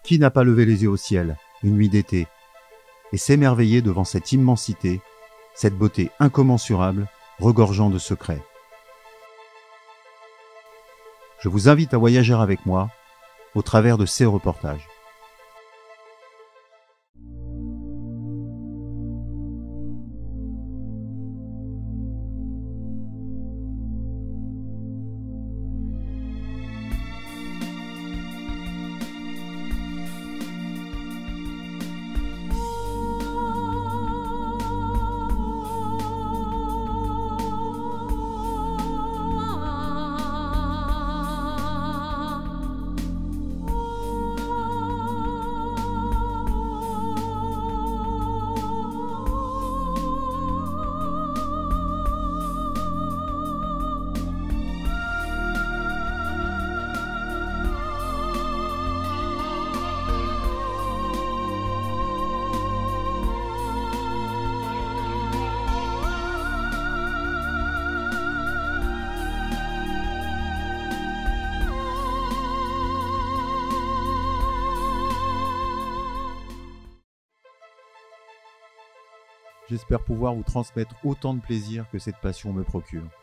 Qui n'a pas levé les yeux au ciel, une nuit d'été, et s'émerveillé devant cette immensité, cette beauté incommensurable, regorgeant de secrets? Je vous invite à voyager avec moi au travers de ces reportages. J'espère pouvoir vous transmettre autant de plaisir que cette passion me procure.